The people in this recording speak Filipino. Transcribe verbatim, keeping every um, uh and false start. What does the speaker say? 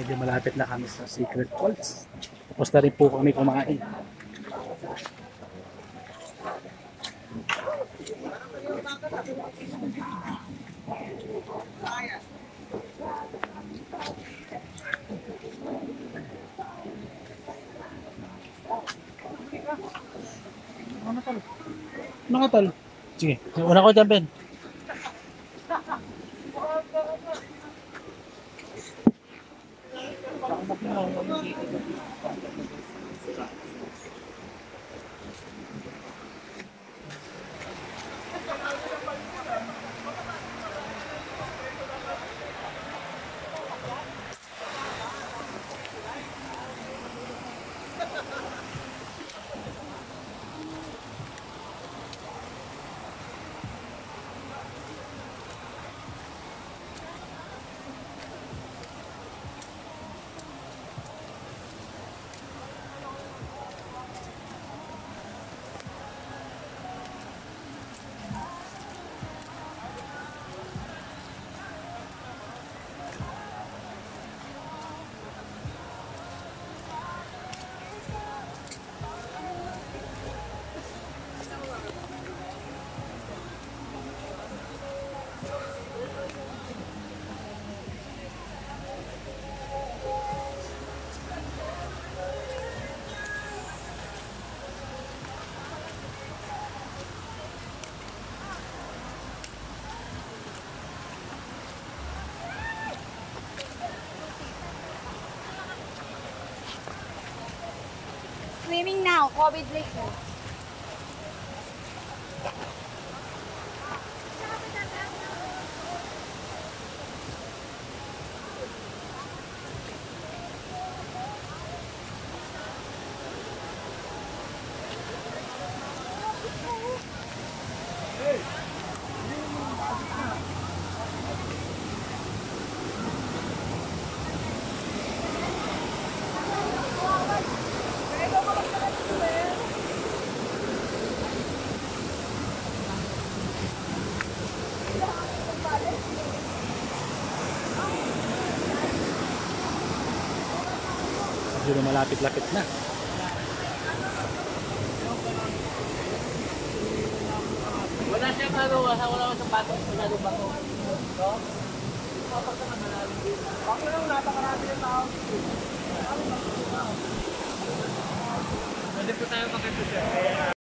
medyo malapit na kami sa Secret Falls. Tapos na rin po kami kumain. Ano tol? Ano nga tol? Sige, una ko dyan, Ben. Swimming now, COVID later. Medyo malapit-lapit na. Wala siya ano, wala wala sa pato, wala rin ba ko? No? Kapag ka malalim din. Bakit lang napakarami ng tao? Pwede po tayo makita siya.